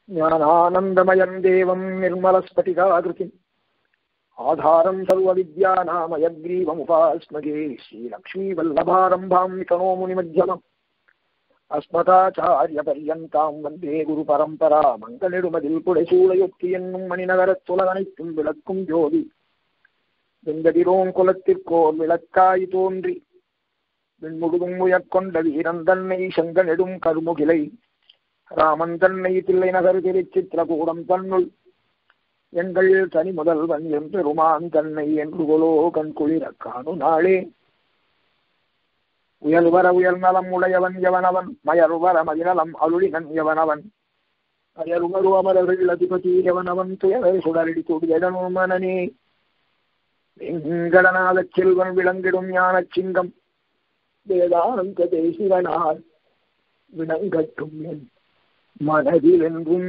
ஞானானந்தமயம் தேவம் நிர்மலஸ்பட்டிகாகிருதிம் ஆதாரம் சர்வவித்யாநாமயக்ரீவமுபாஸ்மகே ஸ்ரீலக்ஷ்மீவல்லபாரம்பாம் விகனோ முனிமஜ்ஜமம் அஸ்மதாச்சாரியபர்யந்தாம் வந்தே குரு பரம்பரா மங்களநெடுமதில் புடைசூழையொத்தி என்னும் மணிநகரத்துலகனைத்தும் விளக்கும் ஜோதி வெங்கதிரோன் குலத்திற்கோர் விளக்காய் தோன்றி விண்முழுதும் உயர்கொண்ட வீரன் தன்னை செங்க நெடும் கருமுகிலை ராமன் தன்னை தில்லை நகர் திருச்சித்திரகூடம் தன்னுள் எங்கள் தனி முதல்வன் எம்பெருமான் தன்னை என்று கொலோ கண்குளிர காணு நாளே. உயல்வர உயர் நலம் உடையவன் எவனவன் மயர்வர மதிநலம் அருளினன் எவனவன் அயர்வரு அமரர்கள் அதிபதி எவனவன் துயரை சுடரடி கொடியடனும் மனனே. வெங்கடநாதச் செல்வன் விளங்கிடும் ஞான சிங்கம் வேதாந்த தேசிவனார் விளங்கட்டும் என் மனதில் என்றும்.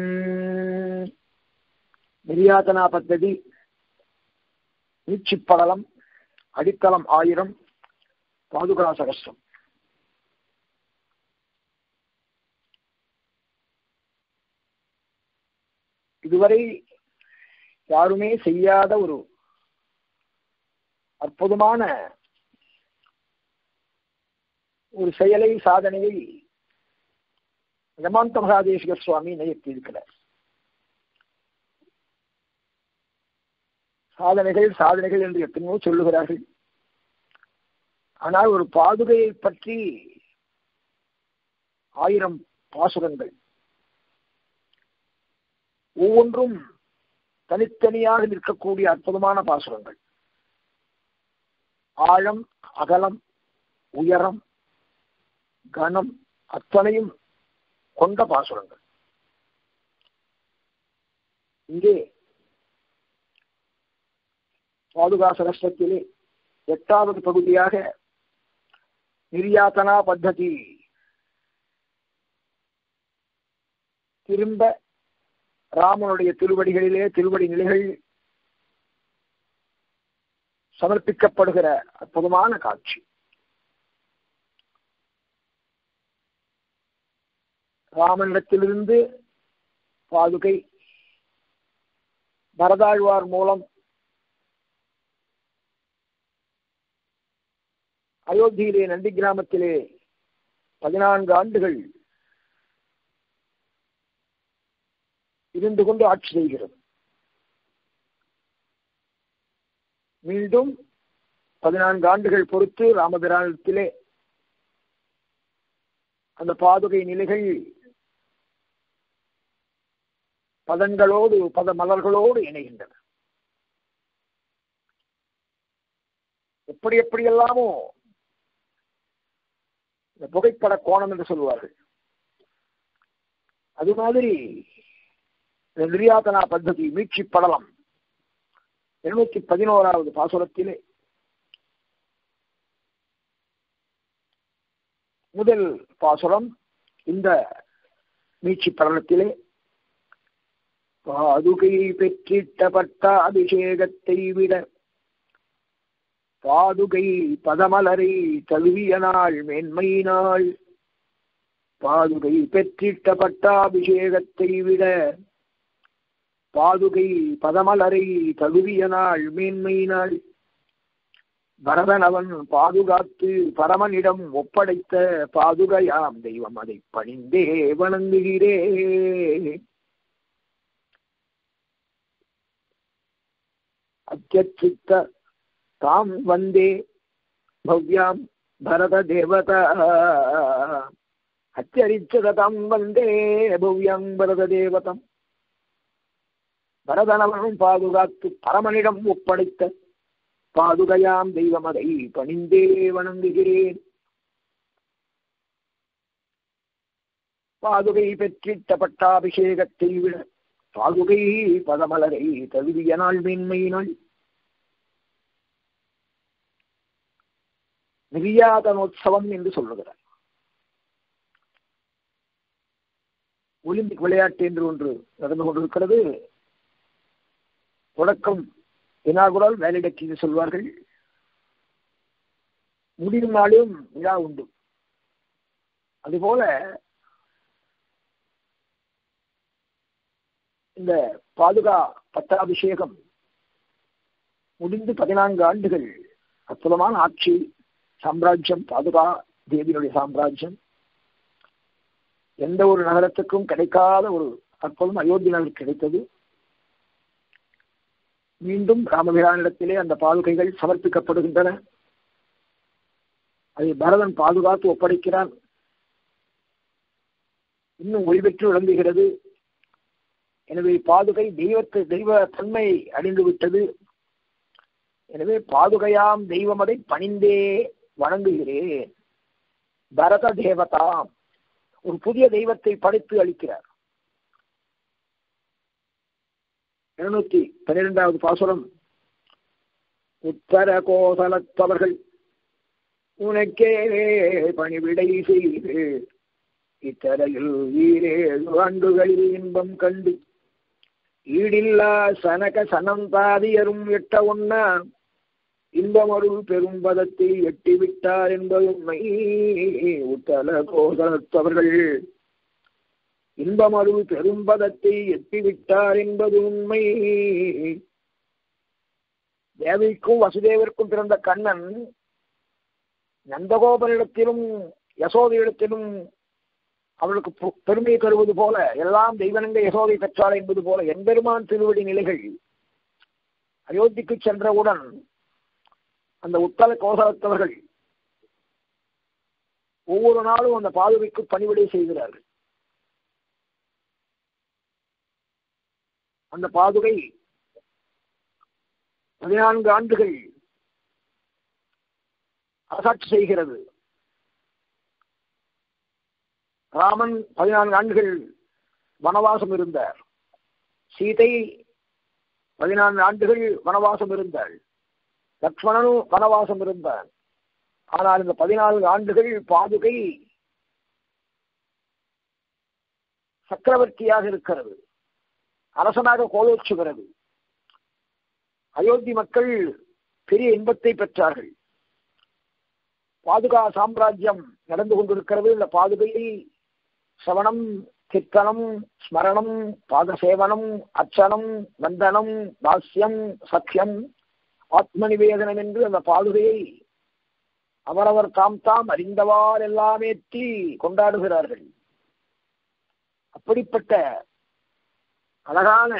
நிர்யாதனா பத்ததி நீட்சிப்படலம் அடித்தளம் 1000 பாதுகா சகஸ்ரம். இதுவரை யாருமே செய்யாத ஒரு அற்புதமான ஒரு செயலை சாதனையை ரமாந்த மகாதேசிக சுவாமி நிகழ்த்தியிருக்கிறார். சாதனைகள் என்று எத்தனையோ சொல்லுகிறார்கள். ஆனால் ஒரு பாதுகையை பற்றி 1000 பாசுரங்கள், ஒவ்வொன்றும் தனித்தனியாக நிற்கக்கூடிய அற்புதமான பாசுரங்கள். ஆழம், அகலம், உயரம், கனம் அத்தனையும் கொண்ட பாசுரங்கள். இங்கே பாதுகா சகஸ்ரத்திலே 8வது பகுதியாக நிர்யாதனா பத்ததி திரும்ப ராமனுடைய திருவடிகளிலே திருவடி நிலைகள் சமர்ப்பிக்கப்படுகிற அற்புதமான காட்சி. ராமனிடத்திலிருந்து பாதுகை பரதாழ்வார் மூலம் அயோத்தியிலே நந்தி கிராமத்திலே 14 ஆண்டுகள் இருந்து கொண்டு ஆட்சி செய்கிறது. மீண்டும் 14 ஆண்டுகள் பொறுத்து ராமபிரானத்திலே அந்த பாதுகை நிலைகள் பதங்களோடு பத மலர்களோடு இணைகின்றன. எப்படியெல்லாமோ இந்த புகைப்பட கோணம் என்று சொல்லுவார்கள். அது மாதிரி நிர்யாதனா பத்ததி மீட்சி படலம் 211வது பாசுரத்திலே முதல் பாசுரம். இந்த மீட்சி படலத்திலே பாதுகை பெற்றிட்ட பட்டாபிஷேகத்தை விட பாதுகை பதமலரை தழுவிய நாள் மேன்மை நாள். பாதுகை பெற்றிட்ட பட்டாபிஷேகத்தை விட பாதுகை பதமலரை தழுவிய நாள் மேன்மை நாள். பரதனவன் பாதுகாத்து பரமனிடம் ஒப்படைத்த பாதுகையாம் தெய்வம் அதை பணிந்தே வணங்குகிறே. அத்தியச்சித்த தாம் வந்தே பவ்யாம் பரத தேவதா. அத்தியரிச்சதாம் வந்தே பவ்யாம் பரத தேவதம். பரதனவனும் பாதுகாத்து பரமனிடம் ஒப்படைத்த பாதுகையாம் தெய்வம் அதை பணிந்தே வணங்குகிறேன். பாதுகை பெற்றிட்ட பட்டாபிஷேகத்தை விட பாதுகை பதமலரை தழுவிய நாள் மேன்மை நாள். நிர்யாதனோத்சவம் என்று சொல்லுகிறார். ஒலிம்பிக் விளையாட்டு என்று ஒன்று நடந்து கொண்டிருக்கிறது. தொடக்கம் இனாகுரல் வேலிடேட் என்று சொல்வார்கள். முடியும் நாளும் விழா உண்டு. அதுபோல இந்த பாதுகா பட்டாபிஷேகம் முடிந்து 14 ஆண்டுகள் அற்புதமான ஆட்சி சாம்ராஜ்யம், பாதுகா தேவியினுடைய சாம்ராஜ்யம். எந்த ஒரு நகரத்துக்கும் கிடைக்காத ஒரு அற்புதம் அயோத்தி நகருக்கு கிடைத்தது. மீண்டும் ராமபிரானிடத்திலே அந்த பாதுகைகள் சமர்ப்பிக்கப்படுகின்றன. அதை பரதன் பாதுகாத்து ஒப்படைக்கிறான். இன்னும் ஒளிபெற்று விளங்குகிறது. எனவே பாதுகை தெய்வ தன்மை அடைந்து விட்டது. எனவே பாதுகையாம் தெய்வமதை பணிந்தே வணங்குகிறேன். பரத தேவதா ஒரு புதிய தெய்வத்தை படைத்து அளிக்கிறார். 212வது பாசுரம். உத்தர கோசலத்தவர்கள் உனக்கே பணிவிடை செய்து இத்தரையில் 7 ஆண்டுகளில் இன்பம் கண்டு ஈடில்லா சனக சனந்தாதியரும் எட்ட ஒன்னா இன்பமருள் பெரும் பதத்தை எட்டிவிட்டார் என்பது உண்மை. உத்தர கோசலத்தவர்கள் இன்பமருள் பெரும் பதத்தை எட்டிவிட்டார் என்பது உண்மை. தேவிக்கும் வசுதேவருக்கும் பிறந்த கண்ணன் நந்தகோபனிடத்திலும் யசோதையிடத்திலும் அவளுக்கு பெருமை தருவது போல, எல்லாம் தெய்வனங்க யசோதை பெற்றாள் என்பது போல எம்பெருமான் திருவடி நிலைகள் அயோத்திக்கு சென்றவுடன் அந்த உத்தர கோசலத்தவர்கள் ஒவ்வொரு நாளும் அந்த பாதுகைக்கு பணிவிடை செய்கிறார்கள். அந்த பாதுகை 14 ஆண்டுகள் அரசாட்சி செய்கிறது. ராமன் 14 ஆண்டுகள் வனவாசம் இருந்தார். சீதை 14 ஆண்டுகள் வனவாசம் இருந்தாள். லக்ஷ்மணனும் வனவாசம் இருந்தார். ஆனால் இந்த 14 ஆண்டுகள் பாதுகை சக்கரவர்த்தியாக இருக்கிறது, அரசனாக கோலோச்சுகிறது. அயோத்தி மக்கள் பெரிய இன்பத்தை பெற்றார்கள். பாதுகா சாம்ராஜ்யம் நடந்து கொண்டிருக்கிறது. இந்த பாதுகையை சவணம், கீர்த்தனம், ஸ்மரணம், பாதசேவனம், அர்ச்சனம், வந்தனம், தாஸ்யம், சக்கியம், ஆத்ம நிவேதனம் என்று அந்த பாதுகையை அவரவர் தாம் அறிந்தவாறு எல்லாமேற்றி கொண்டாடுகிறார்கள். அப்படிப்பட்ட அழகான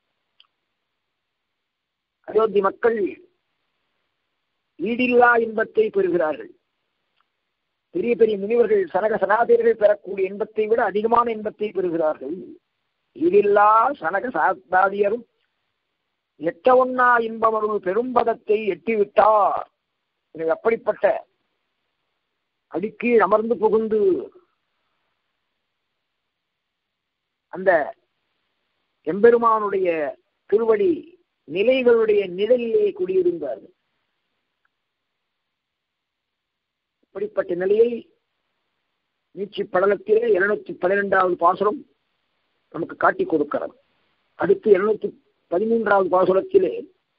அயோத்தி மக்கள் ஈடில்லா இன்பத்தை பெறுகிறார்கள். பெரிய பெரிய முனிவர்கள் சனக சனாதியர்கள் பெறக்கூடிய இன்பத்தை விட அதிகமான இன்பத்தை பெறுகிறார்கள். ஈடில்லா சனக சனாதியரும் எட்ட ஒன்னா இன்பமருள் பெரும்பதத்தை எட்டிவிட்டார். அப்படிப்பட்ட அடிக்கீழ் அமர்ந்து புகுந்து அந்த எம்பெருமானுடைய திருவடி நிலைகளுடைய நிழலிலே குடியிருந்தார்கள். இப்படிப்பட்ட நிலையை நீச்சி படலத்திலே 212வது பாசுரம் நமக்கு காட்டிக் கொடுக்கிறது. அடுத்து 213வது பாசுரத்திலே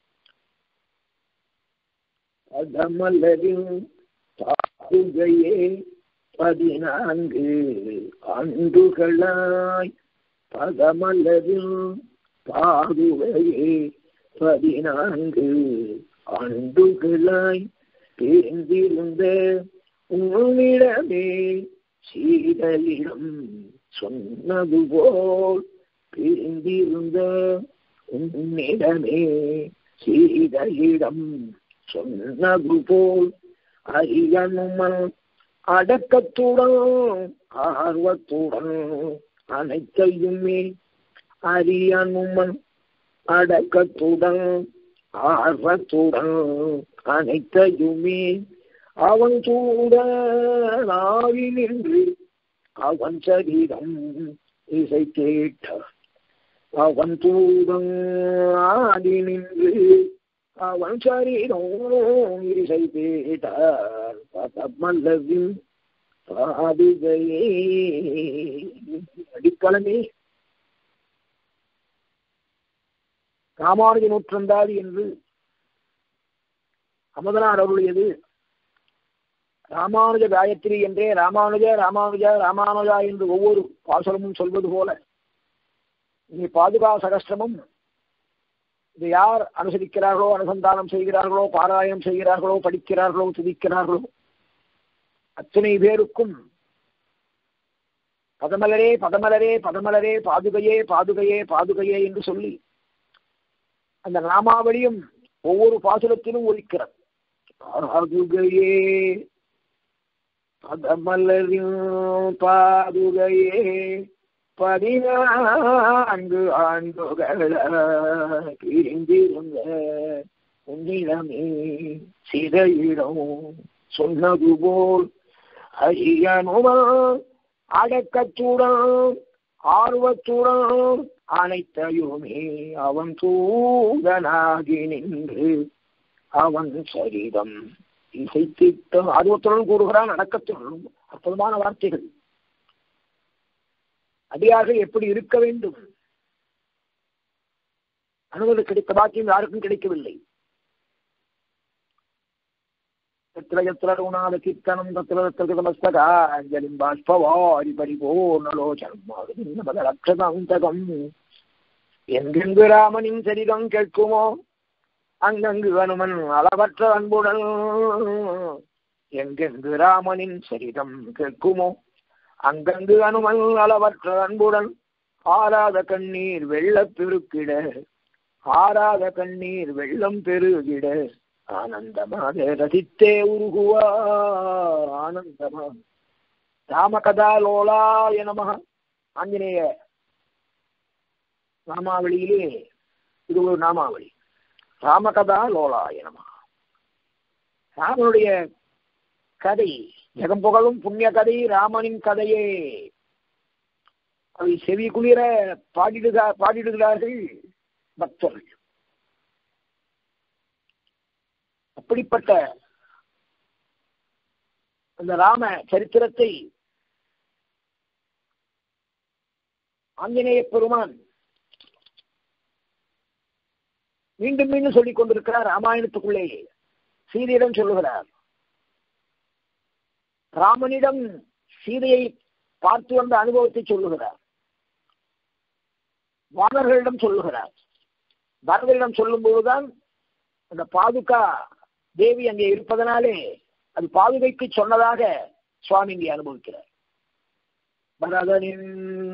பதமலரின் பாதுகையே 14 ஆண்டுகளாய் பதமலரின் பாதுகையே 14 ஆண்டுகளாய் தேர்ந்திருந்த உன்னிடமே சீதலிடம் சொன்னது போல் தேர்ந்திருந்த உன்னிடமே சீதலிடம் சொன்னது போல் அறியனுமன் அடக்கத்துடன் ஆர்வத்துடன் அனைத்தையுமே அறியனுமன் அடக்கத்துடன் ஆர்வத்துடன் அனைத்தையுமே அவன் சூட நாவி நின்று அவன் சரீரம் இசை கேட்ட அவன் தூதம் ஆடி நின்று அவன் சரீரம் இசை கேட்டார் பதமல்லவின் பாதுகையே. அடிக்கலமே ராமானுஜ நூற்றந்தாதி என்று அமுதனார் அருளியது. ராமானுஜ காயத்ரி என்றே ராமானுஜ ராமானுஜ ராமானுஜா என்று ஒவ்வொரு பாசுரமும் சொல்வது போல இனி பாதுகா சகஸ்திரமும் இது யார் அனுசரிக்கிறார்களோ, அனுசந்தானம் செய்கிறார்களோ, பாராயணம் செய்கிறார்களோ, படிக்கிறார்களோ, துதிக்கிறார்களோ அத்தனை பேருக்கும் பதமலரே பதமலரே பதமலரே பாதுகையே பாதுகையே பாதுகையே என்று சொல்லி அந்த நாமாவளியும் ஒவ்வொரு பாசுரத்திலும் ஒலிக்கிறது. பாதுகையே பதமலரின் பாதுகையே 14 ஆண்டுகள் பிரிந்திருந்த உன்னிடமே சிறையிடம் சொன்னது போல் அரியனுமல் அடக்கத்துடன் ஆர்வத்துடன் அனைத்தையுமே அவன் தூதனாகி நின்று அவன் சரிதம் இசைத்திட்ட ஆர்வத்துடன் கூறுகிறான். அடக்கத்துடன் அற்புதமான வார்த்தைகள். அடியார்கள் எப்படி இருக்க வேண்டும்? அனுமதி கிடைத்த பாக்கியம் யாருக்கும் கிடைக்கவில்லை. எத்திர கீர்த்தனம் தத்திரமஸ்தகாஞ்சலிம் பாஷ்பவாரி பரிபூர்ணலோச்சனம் எங்கெங்கு ராமனின் சரிதம் கேட்குமோ அங்கங்கு அனுமன் அளவற்ற அன்புடன். எங்கெங்கு ராமனின் சரிதம் கேட்குமோ அங்கங்கு அனுமன் அளவற்ற அன்புடன். ஆராத கண்ணீர் வெள்ளப் பெருக்கிட ஆராத கண்ணீர் வெள்ளம் பெருகிட ஆனந்தமாக ரசித்தே உருகுவா ஆனந்தமா. ராமகதா லோலாய நமஹ. ஆஞ்சநேய நாமாவளியிலே இது ஒரு நாமாவளி. ராமகதா லோலாய நமஹ. ராமனுடைய கதை ஜெகம் புகழும் புண்ணிய கதை ராமனின் கதையே. அதை செவி குளிர பாடிடுகிறார்கள் பக்தர்கள். அப்படிப்பட்ட அந்த ராம சரித்திரத்தை ஆஞ்சநேய பெருமான் மீண்டும் மீண்டும் சொல்லிக் கொண்டிருக்கிறார். ராமாயணத்துக்குள்ளே சீதையிடம் சொல்லுகிறார். ராமனிடம் சீதையை பார்த்து வந்த அனுபவத்தை சொல்லுகிறார். வானர்களிடம் சொல்லுகிறார். பரதரிடம் சொல்லும் போதுதான் அந்த பாதுகா தேவி அங்கே இருப்பதனாலே அது பாதுகைக்கு சொன்னதாக சுவாமி இங்கே அனுபவிக்கிறார். பரதனின்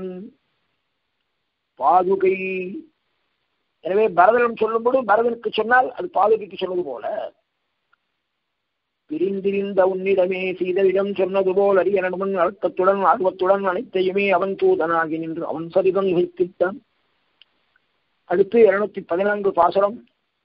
பாதுகை. எனவே பரதனிடம் சொல்லும்போது பரதனுக்கு சொன்னால் அது பாதுகைக்கு சொன்னது போல. பிரிந்திருந்த உன்னிடமே சீதையிடம் சொன்னது போல் அரியனுடன் அழுத்தத்துடன் ஆர்வத்துடன் அனைத்தையுமே அவன் தூதனாகி நின்று அவன் சரிதம் நிகழ்த்தித்தான். அடுத்து 214 பாசுரம்.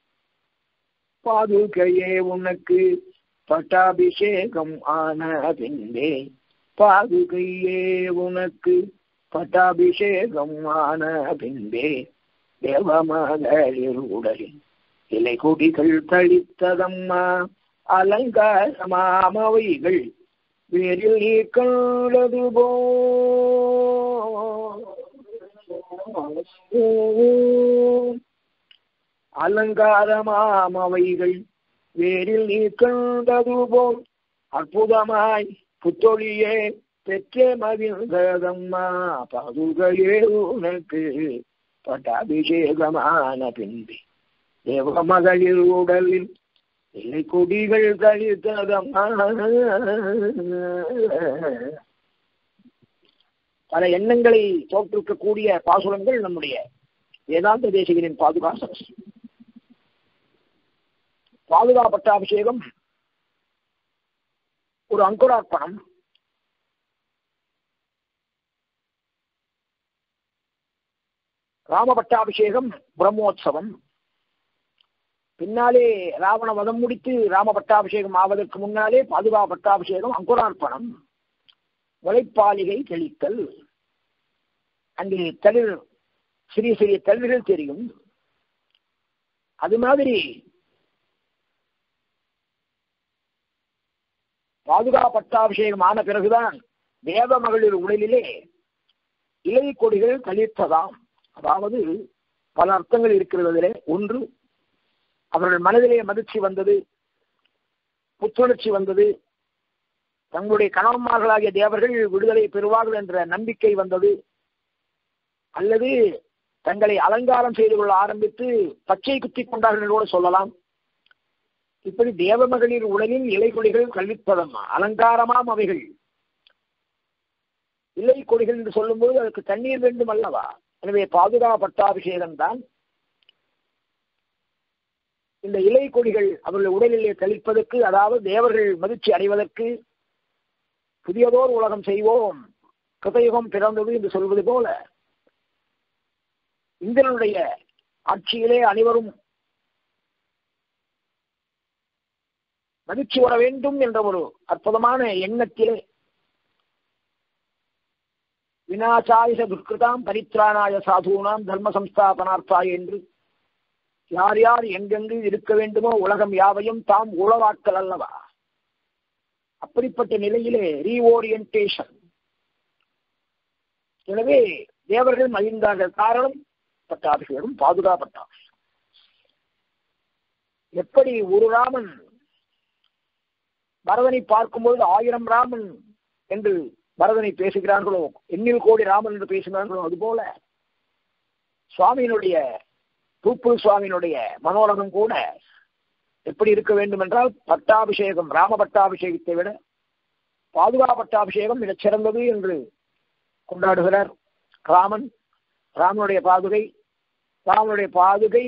பாதுகையே உனக்கு பட்டாபிஷேகம் ஆன பின்பே பாதுகையே உனக்கு பட்டாபிஷேகம் ஆன பின்பே தேவமகளிர் உடலில் இலை கொடிகள் தளித்ததம்மா அலங்காரமாமவைகள் வேரில் நீ கண்டது போ. அலங்காரமாமவைகள் வேரில் நீ கண்டது போல் அற்புதமாய் புத்தொழியே பெற்றே மகிழ்ந்ததம்மா பாதுகையே உனக்கு பட்டாபிஷேகமான பின்பே தேவ மகளிர் உடலில் இல்லை கொடிகள் கழித்ததம்மா. பல எண்ணங்களை தோற்றுவிக்கக்கூடிய பாசுரங்கள் நம்முடைய வேதாந்த தேசிகரின் பாதுகா சகஸ்திரம். பாதுகா பட்டாபிஷேகம் ஒரு அங்குரார்ப்பணம். ராம பட்டாபிஷேகம் பிரம்மோற்சவம். பின்னாலே ராவண வதம் முடித்து ராம பட்டாபிஷேகம் ஆவதற்கு முன்னாலே பாதுகா பட்டாபிஷேகம் அங்குரார்ப்பணம். முளைப்பாலிகை தெளித்தல். அங்கே தளிர் சிறிய சிறிய தளிர்கள் தெரியும். அது மாதிரி பாதுகா பட்டாபிஷேகம் ஆன பிறகுதான் தேவ மகளிர் உடலிலே இலை கொடிகள் தளிர்த்ததாம். அதாவது பல அர்த்தங்கள் இருக்கிறதிலே. ஒன்று, அவர்கள் மனதிலே மகிழ்ச்சி வந்தது, புத்துணர்ச்சி வந்தது, தங்களுடைய கணவன்மார்களாகிய தேவர்கள் விடுதலை பெறுவார்கள் என்ற நம்பிக்கை வந்தது. அல்லது தங்களை அலங்காரம் செய்து கொள்ள ஆரம்பித்து பச்சை குத்தி கொண்டார்கள் கூட சொல்லலாம். இப்படி தேவமகளிர் உடலில் இலை கொடிகள் கல்விப்பதம் அலங்காரமாம் அவைகள். இலை கொடிகள் என்று சொல்லும்போது அதற்கு தண்ணீர் வேண்டும் அல்லவா? எனவே பாதுகா பட்டாபிஷேகம் தான் இந்த இலை கொடிகள் அவர்கள் உடலிலே கழிப்பதற்கு, அதாவது தேவர்கள் மகிழ்ச்சி அடைவதற்கு புதியதோர் உலகம் செய்வோம், கிருதயுகம் பிறந்தது என்று சொல்வது போல இந்திரனுடைய ஆட்சியிலே அனைவரும் மகிழ்ச்சி வர வேண்டும் என்ற ஒரு அற்புதமான எண்ணத்திலே விநாசாய துர்கிருதாம் பரித்ராணாய சாதுனாம் தர்ம சம்ஸ்தாபனார்த்தாய என்று யார் யார் எங்கெங்கு இருக்க வேண்டுமோ உலகம் யாவையும் தாம் உளவாக்கல் அல்லவா? அப்படிப்பட்ட நிலையிலே ரீஓரியன்டேஷன். எனவே தேவர்கள் மகிழ்ந்தார்கள். காரணம் பட்டாபிஷேகம், பாதுகா பட்டாபிஷேகம். எப்படி ஒரு ராமன் பரதனை பார்க்கும்போது 1000 ராமன் என்று பரதனை பேசுகிறார்களோ, எண்ணில் கோடி ராமன் என்று பேசுகிறார்களோ, அதுபோல சுவாமியினுடைய தூப்புல் சுவாமியினுடைய மனோரகம் கூட எப்படி இருக்க வேண்டும் என்றால் பட்டாபிஷேகம், ராம பட்டாபிஷேகத்தை விட பாதுகா பட்டாபிஷேகம் மிகச் சிறந்தது என்று கொண்டாடுகிறார். ராமனுடைய பாதுகை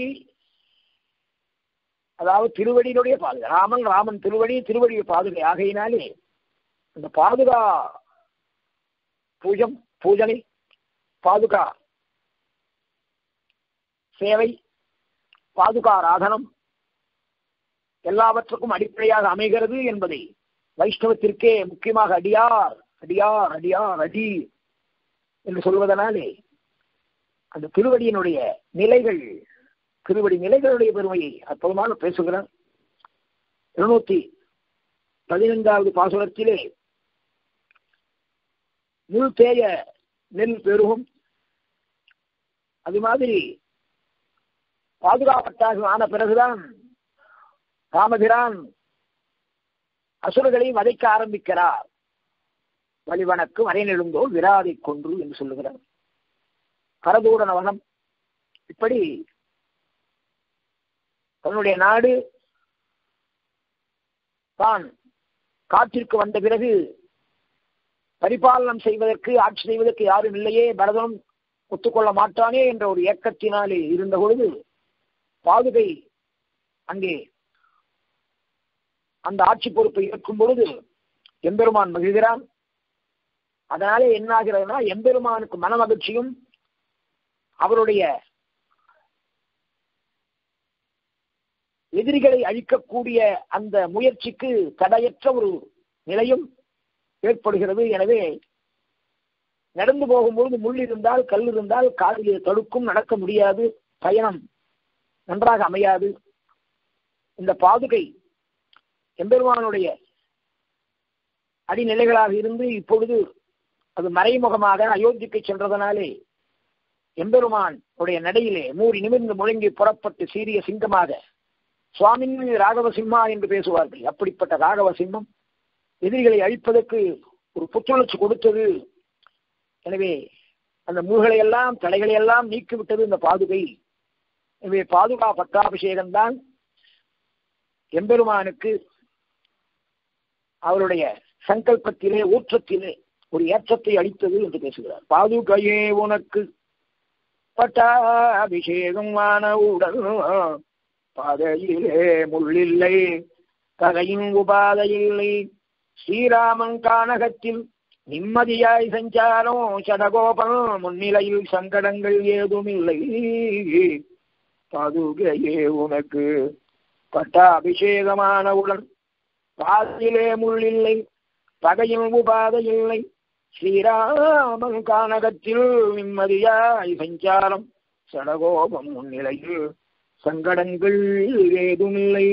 அதாவது திருவடியினுடைய பாதுகை. ராமன் திருவடிய பாதுகை ஆகையினாலே அந்த பாதுகா பூஜனை, பாதுகா சேவை, பாதுகா ஆராதனம் எல்லாவற்றுக்கும் அடிப்படையாக அமைகிறது என்பதை வைஷ்ணவத்திற்கே முக்கியமாக அடியார் அடியார் அடியார் அடி என்று சொல்வதனாலே அந்த திருவடியினுடைய நிலைகள், திருவடி நிலைகளுடைய பெருமையை அற்புதமாக பேசுகிறார். 215வது பாசுரத்திலே நெல் தேய நெல் பெருகும், அது மாதிரி பாதுகாப்பட்டாக ஆன பிறகுதான் ராமபிரான் அசுரர்களை வதைக்க ஆரம்பிக்கிறார். வலிவனக்கு வரைநெழுந்தோல் விராதை கொன்று என்று சொல்லுகிறார். கரதூட நவனம். இப்படி தன்னுடைய நாடு தான் காற்றிற்கு வந்த பிறகு பரிபாலனம் செய்வதற்கு, ஆட்சி செய்வதற்கு யாரும் இல்லையே, பரதனும் ஒத்துக்கொள்ள மாட்டானே என்ற ஒரு ஏக்கத்தினாலே இருந்த பொழுது பாதுகை அங்கே அந்த ஆட்சி பொறுப்பை ஏற்கும் பொழுது எம்பெருமான் மகிழ்கிறான். அதனாலே என்ன ஆகிறதுனா, எம்பெருமானுக்கு மன மகிழ்ச்சியும் அவருடைய எதிரிகளை அழிக்கக்கூடிய அந்த முயற்சிக்கு தடையற்ற ஒரு நிலையும் ஏற்படுகிறது. எனவே நடந்து போகும்பொழுது முள் இருந்தால், கல் இருந்தால் காலிலே தடுக்கும், நடக்க முடியாது, பயணம் நன்றாக அமையாது. இந்த பாதுகை எம்பெருமானுடைய அடிநிலைகளாக இருந்து இப்பொழுது அது மறைமுகமாக அயோத்திக்கு சென்றதனாலே எம்பெருமான் உடைய நடையிலே மூடி நிமிர்ந்து முழங்கி புறப்பட்டு சீரிய சிங்கமாக சுவாமின் ராகவ சிம்மா என்று பேசுவார்கள். அப்படிப்பட்ட ராகவ சிம்மம் எதிரிகளை அழிப்பதற்கு ஒரு புத்துணர்ச்சி கொடுத்தது. எனவே அந்த மூழ்களை எல்லாம், தடைகளை எல்லாம் நீக்கிவிட்டது இந்த பாதுகை. எனவே பாதுகா பட்டாபிஷேகம்தான் எம்பெருமானுக்கு அவருடைய சங்கல்பத்திலே, ஊற்றத்திலே ஒரு ஏற்றத்தை அளித்தது என்று பேசுகிறார். பாதுகையே உனக்கு பட்டாபிஷேகம் ஆனவுடன் பாதையிலே முள்ளில்லை, கதையின் உபாதையில்லை, ஸ்ரீராமன் கானகத்தில் நிம்மதியாய் சஞ்சாரம், சடகோபன் முன்னிலையில் சங்கடங்கள் ஏதுமில்லை. பாதுகையே உனக்கு பட்டாபிஷேகமானவுடன் பாதையிலே முள்ளில்லை, பகையின் உபாதையில்லை, ஸ்ரீராமன் கானகத்தில் நிம்மதியாய் சஞ்சாரம், சடகோபம் முன்னிலையில் சங்கடங்கள் ஏதுமில்லை.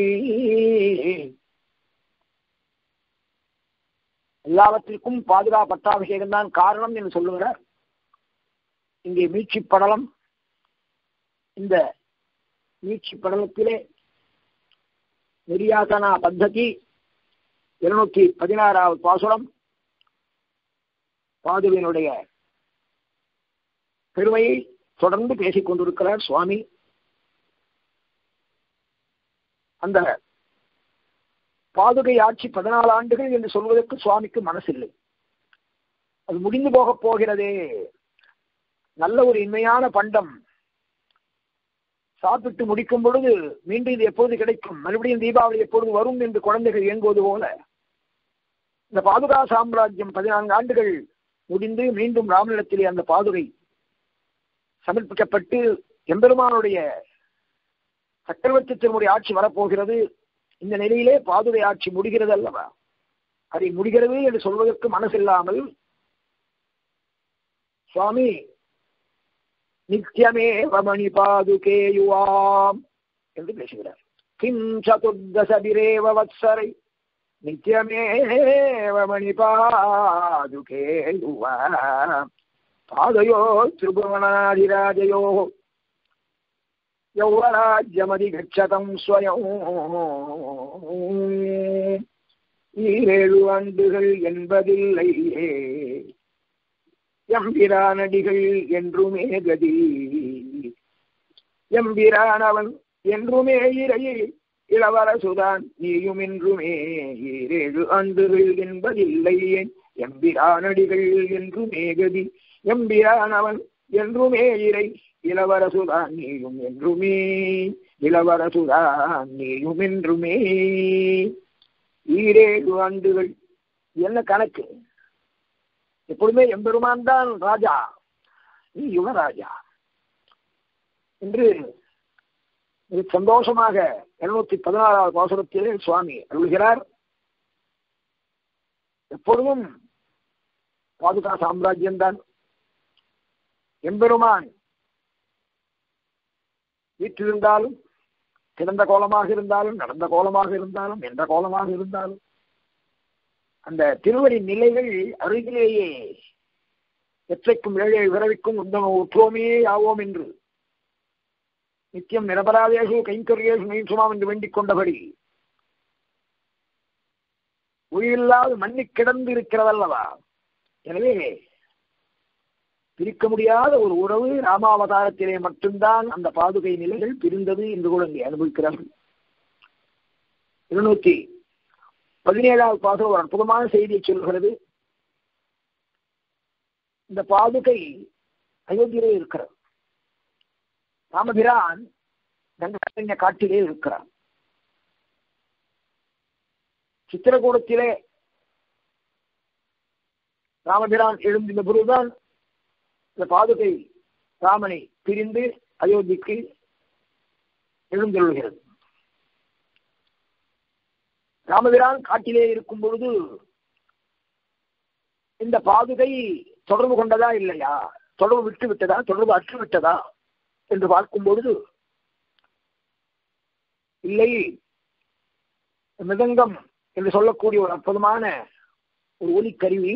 எல்லாவற்றிற்கும் பாதுகா பட்டாபிஷேகம் தான் காரணம் என்று சொல்லுகிறார். இங்கே மீட்சி படலம். இந்த மீட்சி படலத்திலே நிர்யாசனா பத்ததி 216வது பாசுரம் பாதுகையினுடைய பெருமையை தொடர்ந்து பேசிக் கொண்டிருக்கிறார் சுவாமி. அந்த பாதுகை ஆட்சி 14 ஆண்டுகள் என்று சொல்வதற்கு சுவாமிக்கு மனசில்லை. அது முடிந்து போகப் போகிறதே, நல்ல ஒரு இன்மையான பண்டம் சாப்பிட்டு முடிக்கும் பொழுது மீண்டும் இது எப்போது கிடைக்கும், மறுபடியும் தீபாவளி எப்பொழுது வரும் என்று குழந்தைகள் இயங்குவது போல இந்த பாதுகா சாம்ராஜ்யம் 14 ஆண்டுகள் முடிந்து மீண்டும் ராமனிடத்திலே அந்த பாதுகை சமர்ப்பிக்கப்பட்டு எம்பெருமானுடைய சக்கரவர்த்தியினுடைய ஆட்சி வரப்போகிறது. இந்த நிலையிலே பாதுகை ஆட்சி முடிகிறது அல்லவா, அதை முடிகிறது என்று சொல்வதற்கு மனசில்லாமல் சுவாமி நித்தியமே வமணி பாதுகே யுவாம் என்று பேசுகிறார். கிம் சதுர்தசபிரேவ வத்சரை நித்தியமே வமணி பாதுகே யுவாம் பாதயோ திரிபுவனாதிராஜயோ யௌவராஜ்யமதிகச்சதம் ஸ்வயம். 7 ஆண்டுகள் என்பதில்லையே எம்பிரானடிகள் என்றுமே கதி, எம்பிரானவன் என்றுமே இறையே இளவரசுதான் நீயும் என்றுமே. 7 ஆண்டுகள் என்பதில்லையே எம்பிரானடிகள் என்றுமே கதி, எம்பிரானவன் என்றுமே இறை இளவரசுதான் நீயும் என்றுமே, இளவரசுதான் நீயும் என்றுமே. 7 ஆண்டுகள் என்ன கணக்கு? எப்பொழுதுமே எம்பெருமான் தான் ராஜா, நீ யுவராஜா என்று மிக சந்தோஷமாக 216வது பாசுரத்திலே சுவாமி அருள்கிறார். எப்பொழுதும் பாதுகா சாம்ராஜ்யம்தான். எம்பெருமான் வீற்றிருந்தாலும், கிடந்த கோலமாக இருந்தாலும், நடந்த கோலமாக இருந்தாலும், எந்த கோலமாக இருந்தாலும் அந்த திருவடி நிலைகள் அருகிலேயே எற்றைக்கும் 7 விரவிக்கும் உற்றோமே ஆவோம் என்று நித்தியம் நிரபராதேசு கைங்கரியேசு நெய்சுமாம் என்று வேண்டிக் கொண்டபடி உயிரில்லாது மண்ணி கிடந்து இருக்கிறதல்லவா. எனவே பிரிக்க முடியாத ஒரு உறவு ராமாவதாரத்திலே மட்டும்தான் அந்த பாதுகை நிலைகள் பிரிந்தது என்று கூட இங்கே அனுபவிக்கிறார்கள். 217வது பாசுரம் ஒரு அற்புதமான செய்தியை சொல்கிறது. இந்த பாதுகை அயோத்தியிலே இருக்கிறார். ராமபிரான் கங்கை காட்டிலே இருக்கிறார். சித்திரகூடத்திலே ராமபிரான் எழுந்திருந்த பொழுதுதான் இந்த பாதுகை ராமனை பிரிந்து அயோத்திக்கு எழுந்தருள்கிறது. ராமபிரான் காட்டிலே இருக்கும் பொழுது இந்த பாதுகை தொடர்பு கொண்டதா இல்லையா, தொடர்பு விட்டு விட்டதா, தொடர்பு அற்று விட்டதா என்று பார்க்கும் பொழுது இல்லை. மிருதங்கம் என்று சொல்லக்கூடிய ஒரு அற்புதமான ஒரு ஒலிக்கருவி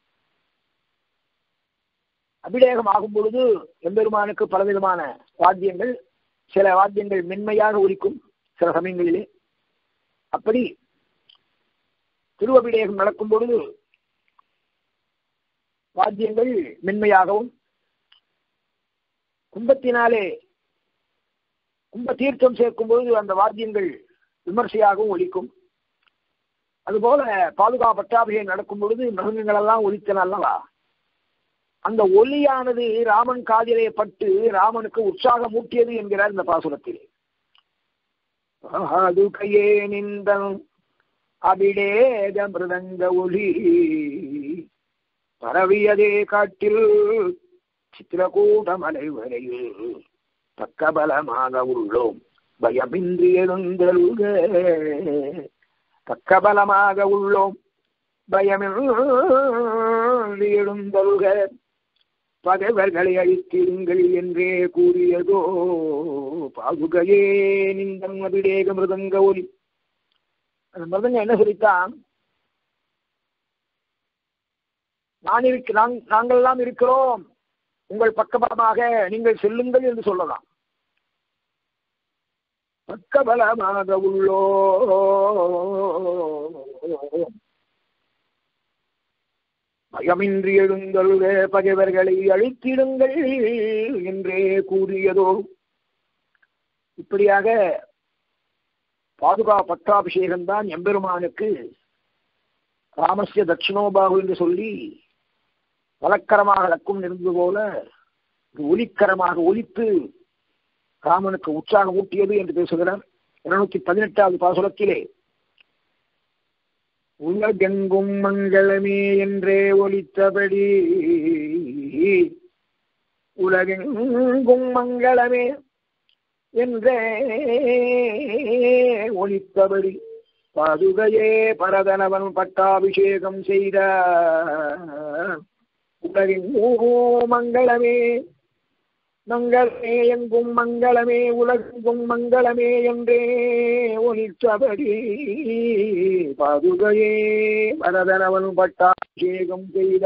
அபிஷேகம் ஆகும் பொழுது எம்பெருமானுக்கு பலவிதமான வாத்தியங்கள், சில வாத்தியங்கள் மென்மையாக ஒலிக்கும் சில சமயங்களிலே. அப்படி திருவபிஷேகம் நடக்கும் பொழுது வாத்தியங்கள் மென்மையாகவும், கும்பத்தினாலே கும்ப தீர்த்தம் சேர்க்கும் பொழுது அந்த வாத்தியங்கள் விமர்சையாகவும் ஒலிக்கும். அதுபோல பாதுகா பட்டாபிஷேகம் நடக்கும் பொழுது மிருகங்கள் எல்லாம் ஒலித்தன அல்லவா. அந்த ஒலியானது ராமன் காதிலே பட்டு ராமனுக்கு உற்சாகம் ஊட்டியது என்கிறார் இந்த பாசுரத்திலே. பாதுகையே நிந்தன் அபிடேக மிருதங்க ஒலி பரவியதே காட்டில் சித்திரகூட மலை வரையில் பக்கபலமாக உள்ளோம் பயமின்றி எழுந்தருக. பக்கபலமாக உள்ளோம் பயமின்றி எழுந்தருக பகைவர்களை அழித்திருங்கள் என்றே கூறியதோ பாதுகையே நிந்தன் அபிடேக மிருதங்க ஒலி. அந்த மிருதங்க என்ன சொல்லித்தான், நாங்கள் எல்லாம் இருக்கிறோம், உங்கள் பக்கபலமாக நீங்கள் செல்லுங்கள் என்று சொல்லலாம். பக்கபலமாக உள்ளோ பயமின்றி எழுந்தருக பகைவர்களை அழித்திடுங்கள் என்றே கூறியதோ. இப்படியாக பாதுகா பட்டாபிஷேகம்தான் எம்பெருமானுக்கு ராமஸ்ய தட்சிணோபாகு என்று சொல்லி வலக்கரமாக லக்கும் இருந்தது போல ஒலிக்கரமாக ஒலித்து ராமனுக்கு உற்சாகம் ஊட்டியது என்று பேசுகிறார். 218வது பாசுரத்திலே உலகெங்கும் மங்களமே என்றே ஒலித்தபடி, உலகெங்கும் மங்களமே என்றே ஒலித்தபடி பாதுகையே பரதனவன் பட்டாபிஷேகம் செய்த. உலகெங்கும் மங்களமே மங்களமே எங்கும் மங்களமே உலகெங்கும் மங்களமே என்றே ஒலித்தபடி பாதுகையே பரதனவன் பட்டாபிஷேகம் செய்த.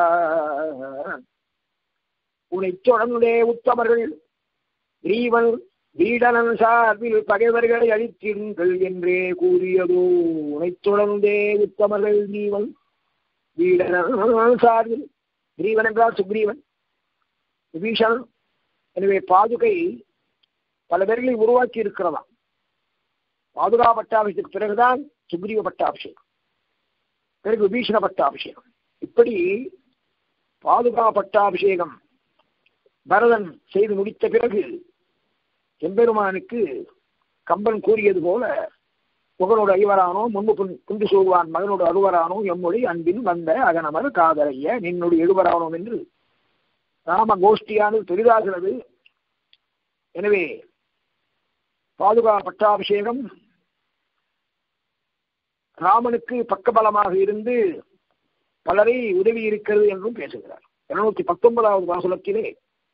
உனை தொடர்ந்தே உத்தமர்கள் கிரீவன் வீடனன் சார்பில் பகைவர்களை அழித்திடுங்கள் என்றே கூறியதோ. உனை தொடர்ந்தே உத்தமர்கள் கிரீவன் வீடனன் சார்பில், கிரீவன் என்றால் சுக்ரீவன் விபீஷணன். எனவே பாதுகை பல பேர்களை உருவாக்கி இருக்கிறதாம். பாதுகா பட்டாபிஷேகத்துக்கு பிறகுதான் சுக்ரீவ பட்டாபிஷேகம், பிறகு விபீஷண பட்டாபிஷேகம். இப்படி பாதுகா பட்டாபிஷேகம் பரதன் செய்து முடித்த பிறகு எம்பெருமானுக்கு கம்பன் கூறியது போல முகனோடு ஐவரானோ முன்பு குண்டு சூழ்வான் மகனோடு அறுவரானோ எம்மொழி அன்பின் வந்த அகனமர் காதலைய நின்னோடு எழுவரானோம் என்று ராம கோஷ்டியானது பெரிதாகிறது. எனவே பாதுகா பட்டாபிஷேகம் ராமனுக்கு பக்கபலமாக இருந்து பலரை உதவி இருக்கிறது என்றும் பேசுகிறார். 219வது பாசுரத்திலே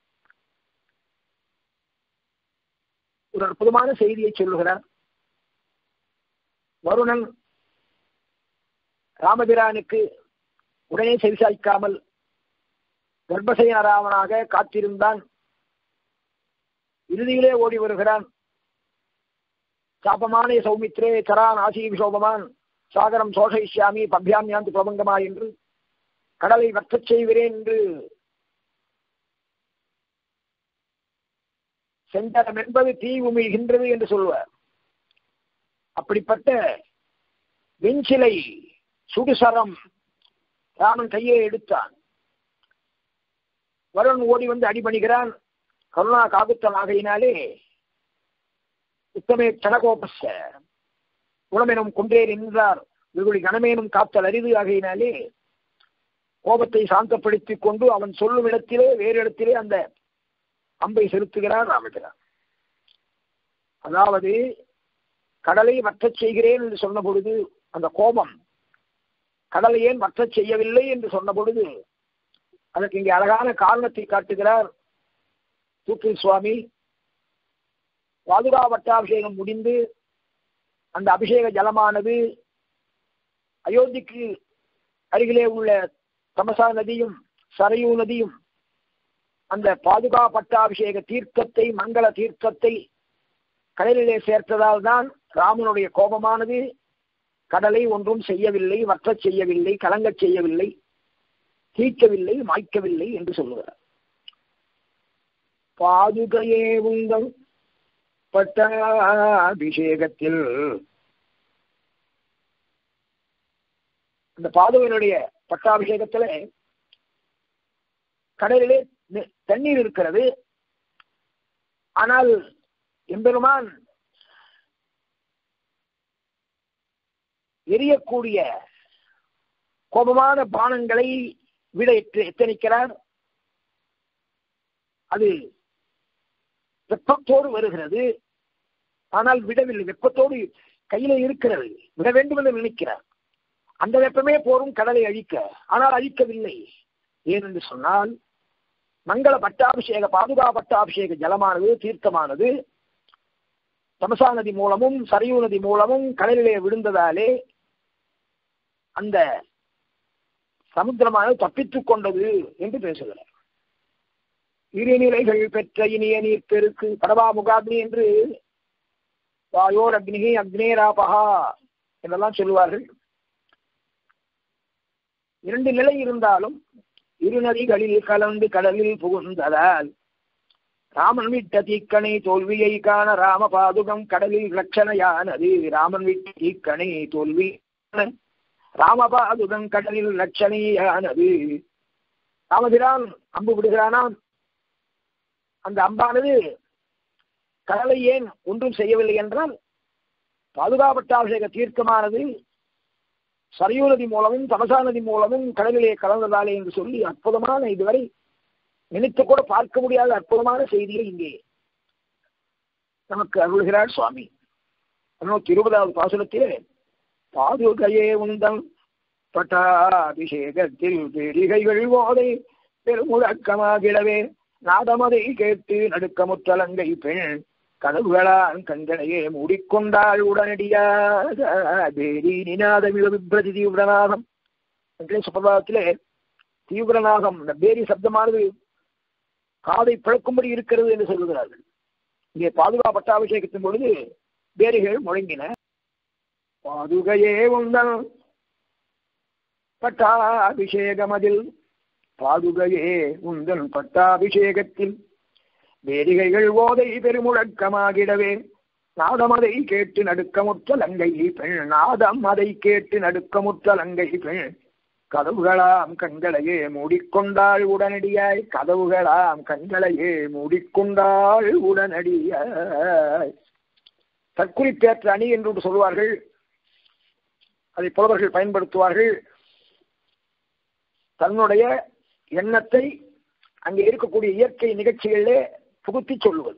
ஒரு அற்புதமான செய்தியை சொல்லுகிறார். வருணன் ராமபிரானுக்கு உடனே செவிசாய்க்காமல் கர்ப்பசயன ராமனாக காத்திருந்தான். இறுதியிலே ஓடி வருகிறான். சாபமானே சௌமித்ரே சரான் ஆசி விஷோபமான் சாகரம் சோஷயிஷ்யாமி பப்யாமியாந்து பிரபங்கமா என்று கடலை வற்றச் செய்கிறேன் என்று செந்தரம் என்பது தீ உமிழ்கின்றது என்று சொல்வார். அப்படிப்பட்ட வெஞ்சிலை சுடுசரம் ராமன் கையை எடுத்தான். வருணன் ஓடி வந்து அடிபணிகிறான். கருணா காகுத்தனாகையினாலே உத்தமே சனகோபஸ குணமெனும் கொன்றேன் என்றார். வெகுளி கணமேனும் காத்தல் அரிது ஆகையினாலே கோபத்தை சாந்தப்படுத்திக் கொண்டு அவன் சொல்லும் இடத்திலே வேறு இடத்திலே அந்த அம்பை செலுத்துகிறார் ராமபிரான். அதாவது கடலை வற்றச் செய்கிறேன் என்று சொன்ன பொழுது அந்த கோபம் கடலை ஏன் வற்றச் செய்யவில்லை என்று சொன்ன பொழுது அதற்கு இங்கே அழகான காரணத்தை காட்டுகிறார் தூக்கில் சுவாமி. பாதுகா பட்டாபிஷேகம் முடிந்து அந்த அபிஷேக ஜலமானது அயோத்திக்கு அருகிலே உள்ள தமசா நதியும் சரையூ நதியும் அந்த பாதுகா பட்டாபிஷேக தீர்த்தத்தை மங்கள தீர்த்தத்தை கடலிலே சேர்த்ததால் தான் ராமனுடைய கோபமானது கடலை ஒன்றும் செய்யவில்லை, வற்றச் செய்யவில்லை, கலங்கச் செய்யவில்லை, தீர்க்கவில்லை, மாய்க்கவில்லை என்று சொல்லுகிறார். பாதுகையே உங்கள் பட்டாபிஷேகத்தில் அந்த பாதுகையினுடைய பட்டாபிஷேகத்துல கடலிலே தண்ணீர் இருக்கிறது. ஆனால் எம்பெருமான் எரியக்கூடிய கோபமான பானங்களை விட எத்தனிக்கிறார். அது வெப்பத்தோடு வருகிறது. ஆனால் விடவில்லை, வெப்பத்தோடு கையில இருக்கிறது, விட வேண்டும் என்று நினைக்கிறார். அந்த வெப்பமே போரும் கடலை அழிக்க. ஆனால் அழிக்கவில்லை. ஏனென்று சொன்னால் மங்கள பட்டாபிஷேக பாதுகா பட்டாபிஷேக ஜலமானது தீர்த்தமானது தமசா நதி மூலமும் சரையூ நதி மூலமும் கடலிலே விழுந்ததாலே அந்த சமுத்திரமானது தப்பித்துக் கொண்டது என்று பேசுகிறார். இருநிலைகள் பெற்ற இனிய நீர் பெருக்கு படவா முகாக்னி என்று வாயோர் அக்னிகி அக்னேராபகா என்றெல்லாம் சொல்லுவார்கள். இரண்டு நிலை இருந்தாலும் இரு நதிகளில் கலந்து கடலில் புகுந்ததால் ராமன் விட்ட தீக்கணை தோல்வியை காண ராம பாதுகம் கடலில் லட்சணையானது. ராமன் விட்ட தீக்கணை தோல்வி ராமபாதுகம் கடலில் லட்சணையானது. ராமபிரான் அம்பு விடுகிறானாம். அந்த அம்பானது கடலை ஏன் ஒன்றும் செய்யவில்லை என்றால் பாதுகாப்பட்டாபிஷேக தீர்க்கமானது சரையூ நதி மூலமும் தமசா நதி மூலமும் கடலிலே கலந்ததாலே என்று சொல்லி அற்புதமான இதுவரை நினைத்து கூட பார்க்க முடியாத அற்புதமான செய்தியை இங்கே நமக்கு அருள்கிறார் சுவாமி. 120வது பாசுரத்திலே பாதுகையே உந்தன் பட்டாபிஷேகத்தில் பெரிகைகள் ஓதை பெருமுழக்கமாகிடவே நாதமதை கேட்டு நடுக்கமுற்றலங்கை பெண் கதவுகளான் கண்களையே மூடிக்கொண்டாள் உடனடியாக. பேரி நிநாதமிழ விப்ரதி தீவிரநாதம் சுப்பிரபாதத்திலே தீவிரநாதம் இந்த பேரி சப்தமானது காதை பிளக்கும்படி இருக்கிறது என்று சொல்லுகிறார்கள். இங்கே பாதுகா பட்டாபிஷேகத்தின் பொழுது பேரிகள் முழங்கின. பாதுகையே உந்தன் பட்டாபிஷேகமதில் பாதுகையே உந்தன் பட்டாபிஷேகத்தில் வேரிகைகள் ஓதை பெருமுழக்கமாகிடவே நாதம் அதை கேட்டு நடுக்கமுற்ற லங்கை பெண் நாதம் அதை கேட்டு நடுக்கமுற்ற லங்கை பெண் கதவுகளாம் கண்களையே மூடிக்கொண்டாள் உடனடியாய் கதவுகளாம் கண்களையே மூடிக்கொண்டாள் உடனடியாய். தற்குறிப்பேற்ற அணி என்று சொல்வார்கள். அதை புலவர்கள் பயன்படுத்துவார்கள். தன்னுடைய எண்ணத்தை அங்கே இருக்கக்கூடிய இயற்கை நிகழ்ச்சிகளிலே புகுத்தி சொல்லுவது.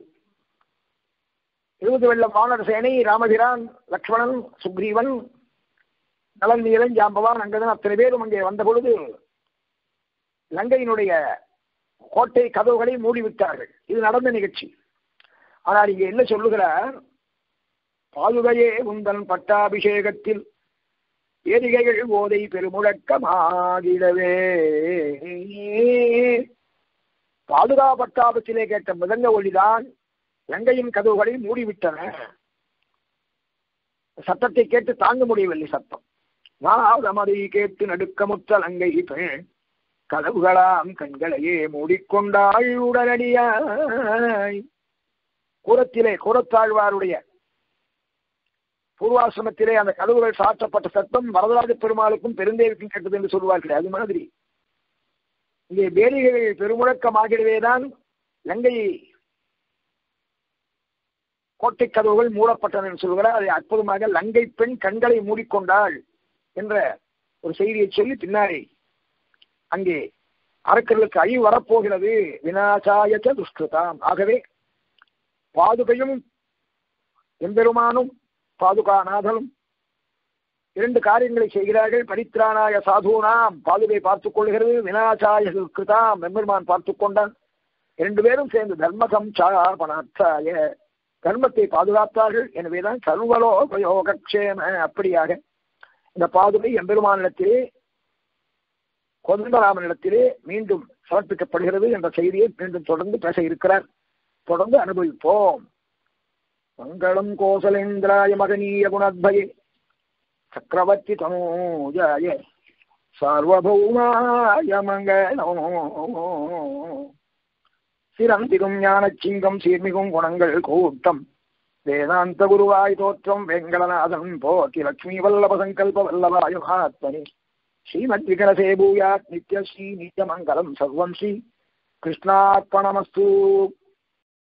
20 வெள்ளம் வானர சேனை ராமபிரான் லக்ஷ்மணன் சுக்ரீவன் நலன் நீலன் ஜாம்பவான் அங்கதான் அத்தனை பேரும் அங்கே வந்த பொழுது லங்கையினுடைய கோட்டை கதவுகளை மூடிவிட்டார்கள். இது நடந்த நிகழ்ச்சி. ஆனால் இங்கே என்ன சொல்லுகிறார்? பாதுகையே உந்தன் பட்டாபிஷேகத்தில் ஏரிகைகள் போதை பெருமுழக்கமாகிடவே. பாதுகா பட்டாபத்திலே கேட்ட மிதங்க ஒளிதான் லங்கையின் கதவுகளை மூடிவிட்டன. சத்தத்தை கேட்டு தாங்க முடியவில்லை. சத்தம் நாதமதை கேட்டு நடுக்கமுற்ற லங்கை பெண் கதவுகளாம் கண்களையே மூடிக்கொண்டாள் உடனடியாய். கூரத்தாழ்வாருடைய பூர்வாசிரமத்திலே அந்த கதவுகள் சாற்றப்பட்ட சத்தம் வரதராஜ பெருமாளுக்கும் பெருந்தேவிக்கும் கேட்டது என்று சொல்வார்கள். அது மாதிரி இங்கே பேரிகைகள் பெருமுழக்கமாகிடவேதான் லங்கை கோட்டை கதவுகள் மூடப்பட்டன என்று சொல்கிறார். அதை அற்புதமாக லங்கை பெண் கண்களை மூடிக்கொண்டாள் என்ற ஒரு செய்தியை சொல்லி பின்னாடி அங்கே அரக்கர்களுக்கு அழிவு வரப்போகிறது. விநாசாயச்ச துஷ்கிருதாம். ஆகவே பாதுகையும் எம்பெருமானும் பாதுகாநாதனும் 2 காரியங்களை செய்கிறார்கள். பரித்ராணாய சாதுனாம் பாதுகை பார்த்துக் கொள்கிறது. விநாசாய கிருதாம் எம்பெருமான் பார்த்துக் கொண்டான். 2 பேரும் சேர்ந்து தர்மகம் சாபனார்த்தாய தர்மத்தை பாதுகாத்தார்கள். எனவேதான் சர்வலோகயோகக்ஷேம. அப்படியாக இந்த பாதுகை எம்பெருமானிடத்திலே கோதண்டராமனிடத்திலே மீண்டும் சமர்ப்பிக்கப்படுகிறது என்ற செய்தியை மீண்டும் தொடர்ந்து பேச இருக்கிறார். தொடர்ந்து அனுபவிப்போம். மங்களம் கோசலேந்திராய மகனீய குணத்பயே சக்கரவர்த்தி தனூஜாய சார்வபௌமாய மங்களம். சிரந்திகும் ஞானச்சிங்கம் சீர்மிகும் குணங்கள் கூட்டம் வேதாந்த குருவாய் தோற்றம் வெங்கடநாதன் போற்றி லட்சுமி வல்லப சங்கல்ப வல்லபாய மகாத்மனி ஸ்ரீமத் விகனசே பூயாத் நித்ய ஸ்ரீ நித்யமங்கலம் சர்வம் ஸ்ரீ கிருஷ்ணார்ப்பணமஸ்து.